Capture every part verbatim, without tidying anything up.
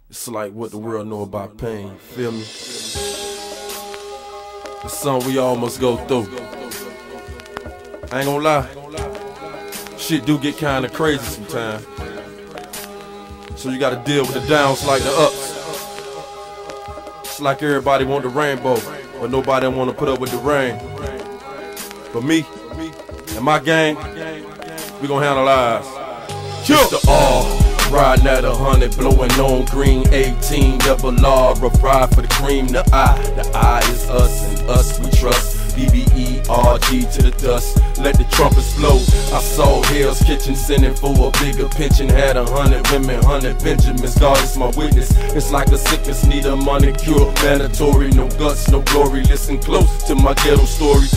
It's like what the world know about pain, you feel me? It's something we all must go through. I ain't gonna lie, shit do get kinda crazy sometimes. So you gotta deal with the downs like the ups. It's like everybody want the rainbow, but nobody wanna put up with the rain. But me and my gang, we gon' handle ours. It's the R. Riding at a hundred, blowing on green, eighteen, double R, rough ride for the cream, the I, the I is us, and us we trust, B B E R G to the dust, let the trumpets blow. I saw Hell's Kitchen sending for a bigger pension, had a hundred women, hundred Benjamins, God is my witness, it's like a sickness, need a money cure, mandatory, no guts, no glory, listen close to my ghetto story.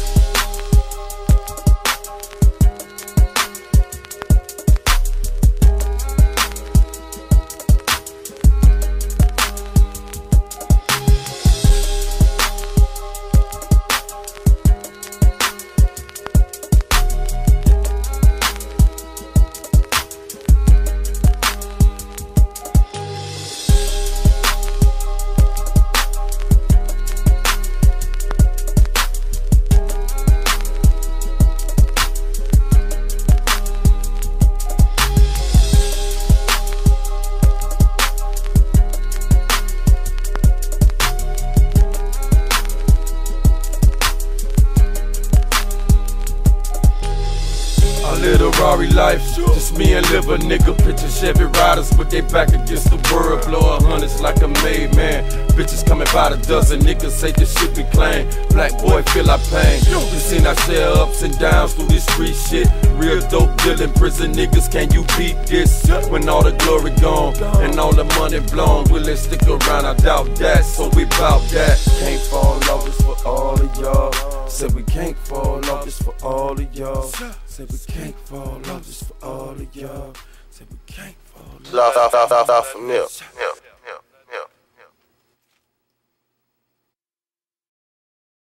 Little Rari life, just me and live a nigga. Picture Chevy riders, but they back against the world. Blow a hundreds like a made man. Bitches coming by the dozen, niggas say this shit be claim. Black boy feel our pain. We seen our share ups and downs through this street shit. Real dope dealing prison niggas, can you beat this? When all the glory gone and all the money blown, will they stick around? I doubt that, so we bout that. Can't fall off, it's for all of y'all. Said we can't fall off, it's for all of y'all. Said we can't fall off, it's for all of y'all. Said we can't fall off. Off, off, off, off, off from there.